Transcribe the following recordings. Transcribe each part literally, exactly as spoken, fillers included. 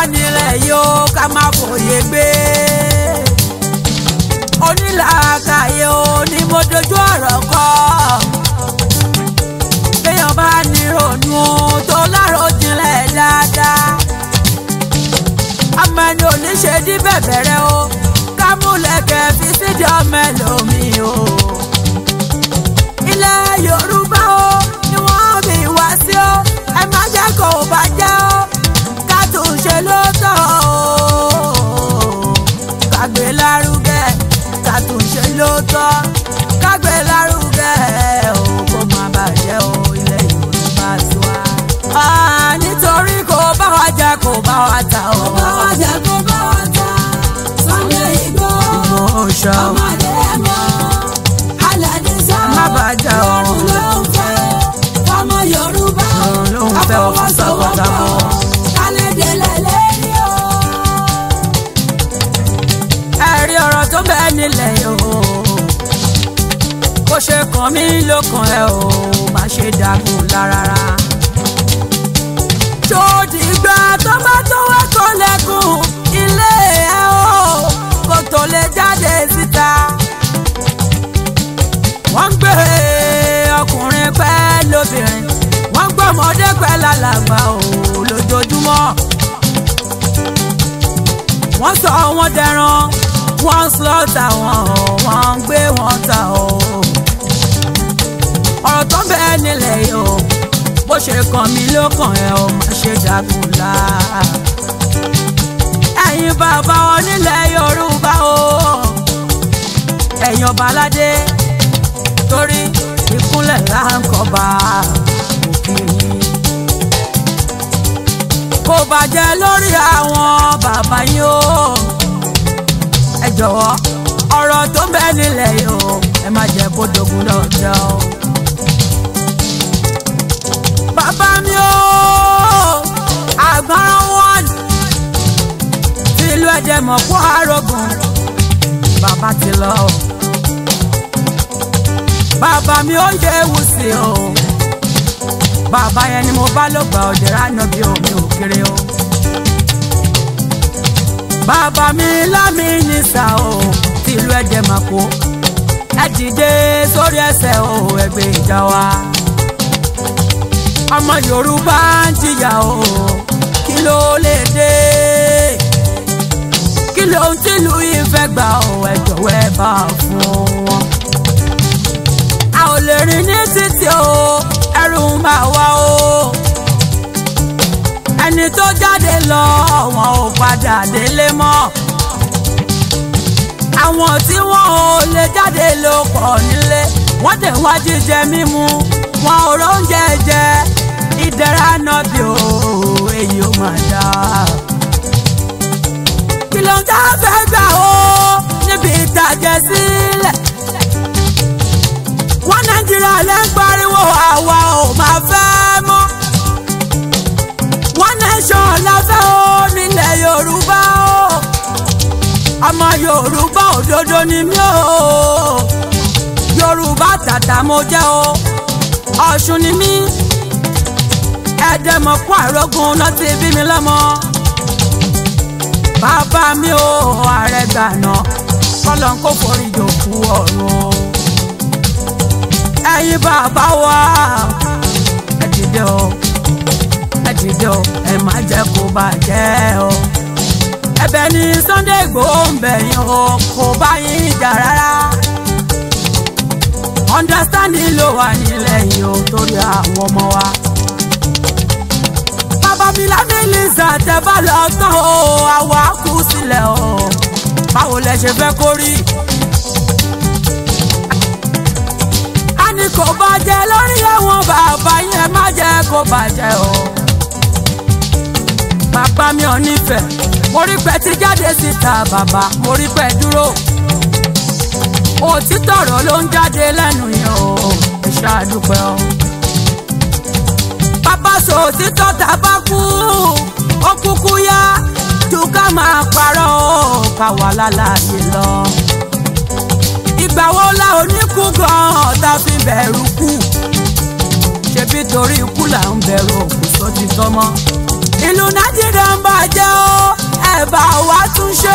nílẹ̀ yóò ká má fòye gbé onílàákàyè ó ní mo dojú ọ̀rọ̀ kọ béèyàn bá ní ronú tó láròjinlẹ̀ dáadáa ọmọ ẹni ò ní ṣe dí bẹ̀bẹ̀rẹ̀ o ká múlẹ̀kẹ̀ fi sídìí ọmọ ẹlòmíì o ilẹ̀ Yorùbá o ni wọ́n bí wá sí o ẹ má jẹ́ kó bàjẹ́ o ká tún ṣe lóòótọ́ o ká gbé lárugẹ ká tún ṣe lóòótọ́ ká gbé lárugẹ o kó má bàjẹ́ o ilẹ̀ Yorùbá sí wa. nítorí kò bá wa jà kò bá wa tà o. kò bá wa jà kò bá wa tà Sunday Igboho ọmọdé ẹ̀mọ́ aládé sáà má bàjẹ́ o. ọ̀run ló ń fẹ́ ọmọ Yorùbá ló ń fẹ́ ọkọ̀ sọ́kọ̀tàbọ̀. kálẹ̀dẹ̀lẹ̀ lẹ́rí o. ẹ̀rí ọ̀rọ̀ tó bẹ́ẹ̀ nílẹ̀ yìí o bó ṣe kàn mí ló kàn ẹ́ o má ṣe dàgùn lára. ṣòdìgbà tó bá tó wá kọ́ lẹ́kùn ilé ẹ̀ o kó tó lè jáde síta. wọ́n ń gbé ọkùnrin pẹ́ lóbìnrin wọ́n ń gbọ́mọdé pẹ́ lálàgbà o lójoojúmọ́. wọ́n sọ wọ́n dẹran wọ́n slọ́tà wọn wọ́n ń gbé wọn ta o. ọ̀rọ̀ tó ń bẹ nílẹ̀ yìí o bó ṣe kàn mí ló kàn ẹ́ o má ṣe dàgùn la. ẹ̀yin bàbá wọn nílẹ̀ Yorùbá o ẹ̀yin ọba aládé torí ìkúnlẹ̀ láǹkọ̀ọ́bà òkè yìí. kò bàjẹ́ lórí àwọn bàbá yín o ẹ jọ̀wọ́ ọ̀rọ̀ tó ń bẹ nílẹ̀ yìí o ẹ má jẹ́ kó dogun lọ́jọ́ o. bàbá mi o àgbọ̀nrán wọn tìlú ẹ̀jẹ̀ mọ̀ kó arógun bàbá ti lọ o. bàbá mi ó yẹ ewu sí o bàbá yẹn ni mo bá ló gba òde ránà bí omi òkèrè o. bàbá mi lámì ní sà o tìlú ẹ̀jẹ̀ mà kó ẹ dìde sórí ẹsẹ̀ o ẹgbẹ́ ìjà wa. ọmọ Yorùbá ń jìyà o kí ló lè dé kí ló ń tìlú ìfẹ́ gbà o ẹ jọ̀wọ́ ẹ bá fún wọn. a ò lè rìn ní títì o ẹrù máa wá o ẹni tó jáde lọ wọn ò padà délé mọ́ àwọn tí wọn ò lè jáde ló pọ̀ nílé wọ́n dẹ̀ wá jíjẹ mímu wọn ò róúnjẹ jẹ ìdẹ̀ra náà bí o èyí ò máa dá. kí ló ń tá a fẹ́ gbà o níbi ìtàjẹ̀ sílẹ̀ wọ́n Nàìjíríà lẹ́ ń pariwo àwa ò máa fẹ́ mọ́ wọ́n nation láfẹ́ o nílẹ̀ Yorùbá o ọmọ Yorùbá òdodo ni mí o Yorùbá tàtà mo jẹ́ o Ọ̀ṣun ni mí ẹ̀ẹ́dẹ̀mọ̀ kó àrógún náà ti bí mi lọ́mọ bàbá mi o ààrẹ gbàná kọ́lọ́ ń kó forí jòkú ọ̀run o. ẹ̀yin bàbá wa ẹ dìde o ẹ dìde o ẹ má jẹ́ kó bàjẹ́ o. ẹ̀bẹ̀ ni Sunday Igboho ń bẹ̀yìn o kò bá yín jà rárá. understanding ló wà nílẹ̀ yìí o torí àwọn ọmọ wa. bàbá mi lábẹ́ Lizzy tẹ́ bá lọ tán o àwa kú sílẹ̀ o báwo lẹ ṣe fẹ́ kó rí. ní kò bàjẹ́ lórí àwọn bàbá yẹn má jẹ́ kó bàjẹ́ o. bàbá mi ò nífẹ̀ẹ́ mo rí pé ti jáde síta bàbá mo rí pé dúró. òtítọ́ ọ̀rọ̀ ló ń jáde lẹ́nu yẹn o ẹ ṣàdúpẹ́ o. bàbá sọ òtítọ́ tá a bá kú ó kúkú yá ju ká máa parọ́ o ká wà lálàyé lọ. ìgbà wo la oníkú gan-an tá fi bẹ̀rù kú ṣebí torí ikú là ń bẹ̀rù òkú sóti tọ́mọ́. ìlú nàìjíríà ń bàjẹ́ o ẹ bá wa tún ṣe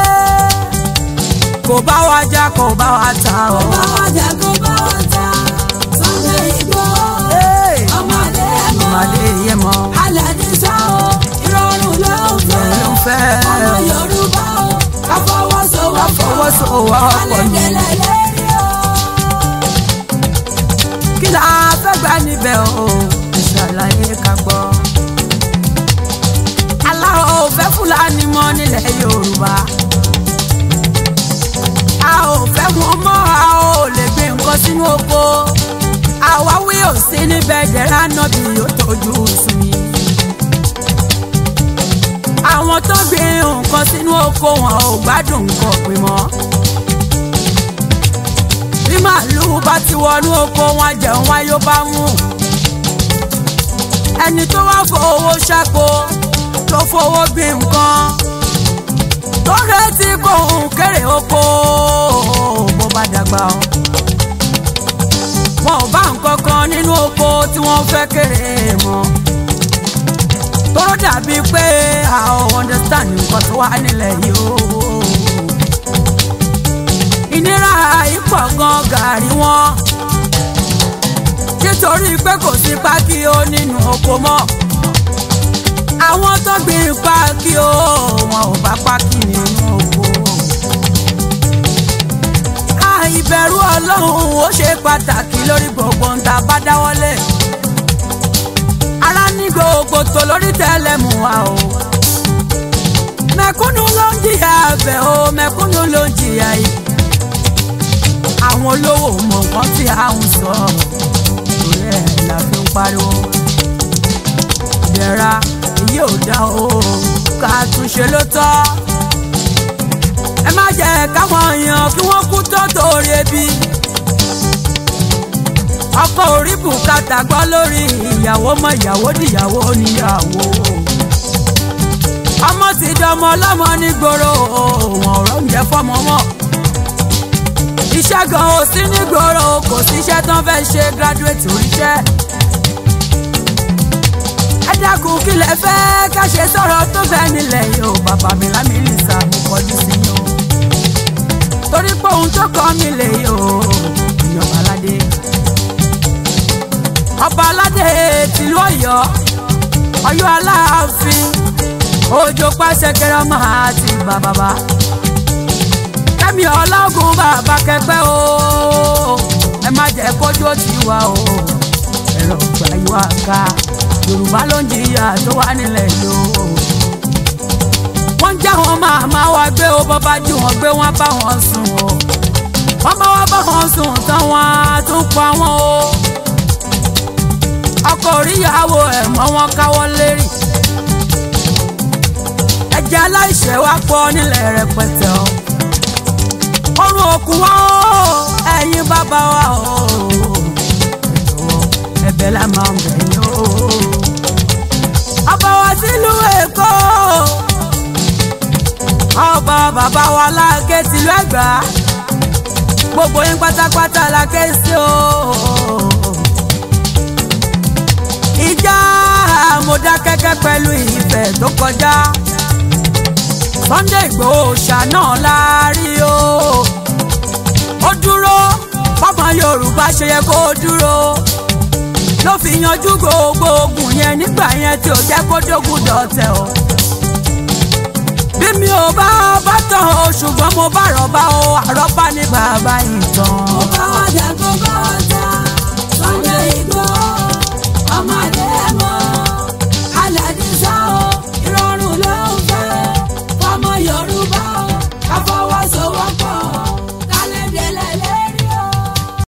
kò bá wa jà kò bá wa ta o. kò bá wa jà kò bá wa ta Sunday Igboho ọmọdé mọ́ ọmọdé yẹ mọ́ Aládìsá o ìrọ̀rùn ló ń fẹ́ ọmọ Yorùbá o ká fọwọ́sowọ́pọ̀ ní kí la fẹ́ gbà níbẹ̀ o ìṣàlàyé ká gbọ́. aláwọ̀ ò fẹ́ Fúlàní mọ́ nílẹ̀ Yorùbá a ò fẹ́ wọn mọ́ a ò lè gbé nǹkan sínú oko àwáwí ò sí níbẹ̀ jẹ́rán náà bí yóò tójú sùn yìí. àwọn tó gbé nǹkan sínú oko wọn ò gbádùn nǹkan pè mọ́. bí màálùú bá ti wọnú oko wọn jẹun wá yóò bá mú. ẹni tó wá fowó ṣáko tó fowó gbé nǹkan tó retí kóhun kéré oko bó bá dàgbà o. wọn ò bá nǹkan kan nínú oko tí wọ́n fẹ́ kéré mọ́. tóró dàbí pé a ò understand nǹkan tó wà nílẹ̀ yìí o. ìnira ìpọ̀ gan gàrí wọn nítorí pé kò sí pákí o nínú oko mọ́. àwọn tó gbìn pákí o wọn ò bá pákí nínú oko. ìbẹ̀rù Ọlọ́run ó ṣe pàtàkì lórí gbogbo ń ta bá dáwọ́lé. ara ní gbogbo tó lórí tẹ́lẹ̀mù wa o. mẹ̀kúnnù ló ń jìyà abẹ́ o mẹ̀kúnnù ló ń jìyà yìí. àwọn olówó mọ̀ nǹkan tí a ń sọ torí ẹ̀ la fi ń pariwo. ìdẹ̀ra èyí ò dá o ká túnṣe ló tọ́. ẹ má jẹ́ káwọn èèyàn kí wọ́n kú tó torí ebi. ọkọ orí bùkátà gbọ́ lórí ìyàwó mọ ìyàwó dìyàwó níyàwó. ọmọ ti dọmọ ọlọ́mọ nígboro wọn ò rọ́ǹjẹ́ fọ́mọ mọ́. iṣẹ́ gan ò sí nígboro kò síṣẹ́ tán fẹ́ ṣe graduate oríṣẹ́. ẹ dákun kí lẹ fẹ́ ká ṣe sọ̀rọ̀ tó fẹ́ nílẹ̀ yìí o bàbá mi Lámìlísà mo kọjú sí yín o. torí pé ohun tó kọ́ mi lè yí o ìyọ̀bá aládé. ọba aládé tìlú Ọ̀yọ́ Ọ̀yọ́ Aláàfin òjò pàṣẹ kẹrọmọ àti bàbàbà. kẹ́mi ọlọ́gùn bàbá kẹgbẹ́ o ẹ má jẹ́ kójú ó ti wá o. ẹ̀rọ gbà yóò àká Yorùbá ló ń jìyà tó wà nílẹ̀ yìí o. wọ́n já wọn máa máa wá gbé o bọ́ bá jí wọn gbé wọn bá wọn sùn o. wọ́n bá wá bá wọn sùn tán wọn á tún pa wọn o. ọkọ oríyàwó ẹ̀ mọ́ wọn káwọ́ lérí. ẹ̀jẹ̀ aláìṣẹ̀ wá pọ̀ nílẹ̀ rẹpẹtẹ o. ọrùn òkú wa o ẹ̀yin bàbá wa o. ẹ̀bẹ̀ la máa ń bẹ̀ yín o. ọba wa sílùú Èkó ọba bàbá wa láàké tìlú Ẹ̀gbá gbogbo yín pátápátá la ké sí o. ìjà Mọdákẹ́kẹ́ pẹ̀lú Ifẹ̀ tó kọjá Sunday Igboho ṣáná láàrí o. ó dúró fọmọ Yorùbá ṣe yẹ kó dúró ló fi yanjú gbogbo ogun yẹn nígbà yẹn tí ò jẹ́ kó dógún dọ̀tẹ̀ o. bí mi ò bá bá tán o ṣùgbọ́n mo bá rọ̀bá o àrọ́bá ní bàbá ìtàn. kò bá wa jà kò bá wa ta Sunday Igboho ọmọdé mọ́ Aládìsá o ìrọ̀rùn ló ń fẹ́ fọmọ Yorùbá o ká fọwọ́sowọ́pọ̀.